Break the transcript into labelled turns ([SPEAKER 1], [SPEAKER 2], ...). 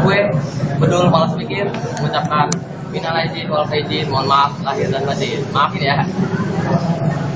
[SPEAKER 1] gue Bedul Malas Mikir mengucapkan minal aidin wal faizin, mohon maaf lahir dan batin. Maafin ya.